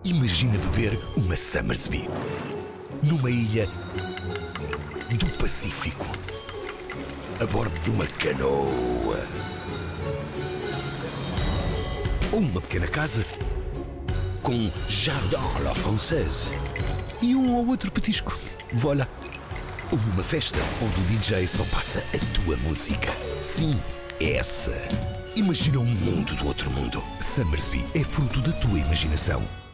Imagina beber uma Somersby numa ilha do Pacífico, a bordo de uma canoa. Ou uma pequena casa com jardim à la française e um ou outro petisco. Voilà. Ou uma festa onde o DJ só passa a tua música. Sim, essa. Imagina um mundo do outro mundo. Somersby é fruto da tua imaginação.